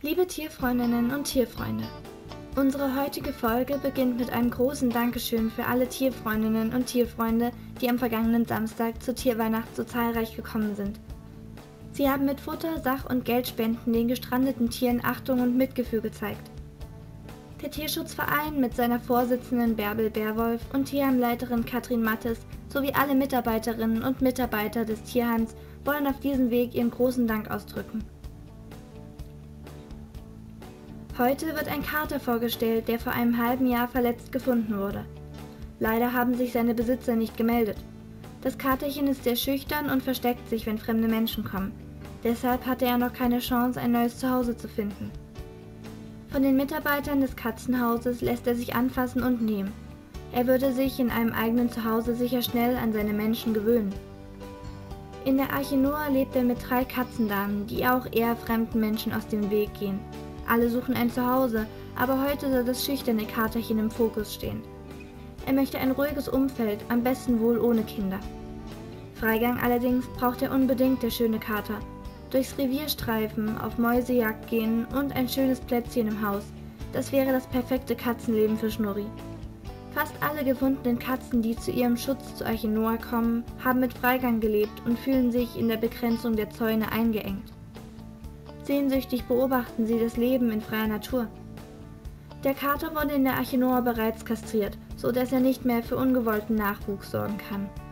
Liebe Tierfreundinnen und Tierfreunde, unsere heutige Folge beginnt mit einem großen Dankeschön für alle Tierfreundinnen und Tierfreunde, die am vergangenen Samstag zur Tierweihnacht so zahlreich gekommen sind. Sie haben mit Futter, Sach- und Geldspenden den gestrandeten Tieren Achtung und Mitgefühl gezeigt. Der Tierschutzverein mit seiner Vorsitzenden Bärbel Bärwolf und Tierheimleiterin Katrin Mattes sowie alle Mitarbeiterinnen und Mitarbeiter des Tierheims wollen auf diesem Weg ihren großen Dank ausdrücken. Heute wird ein Kater vorgestellt, der vor einem halben Jahr verletzt gefunden wurde. Leider haben sich seine Besitzer nicht gemeldet. Das Katerchen ist sehr schüchtern und versteckt sich, wenn fremde Menschen kommen. Deshalb hatte er noch keine Chance, ein neues Zuhause zu finden. Von den Mitarbeitern des Katzenhauses lässt er sich anfassen und nehmen. Er würde sich in einem eigenen Zuhause sicher schnell an seine Menschen gewöhnen. In der Arche Noah lebt er mit 3 Katzendamen, die auch eher fremden Menschen aus dem Weg gehen. Alle suchen ein Zuhause, aber heute soll das schüchterne Katerchen im Fokus stehen. Er möchte ein ruhiges Umfeld, am besten wohl ohne Kinder. Freigang allerdings braucht er unbedingt, der schöne Kater. Durchs Revier streifen, auf Mäusejagd gehen und ein schönes Plätzchen im Haus. Das wäre das perfekte Katzenleben für Schnurri. Fast alle gefundenen Katzen, die zu ihrem Schutz zur Arche Noah kommen, haben mit Freigang gelebt und fühlen sich in der Begrenzung der Zäune eingeengt. Sehnsüchtig beobachten sie das Leben in freier Natur. Der Kater wurde in der Arche Noah bereits kastriert, so dass er nicht mehr für ungewollten Nachwuchs sorgen kann.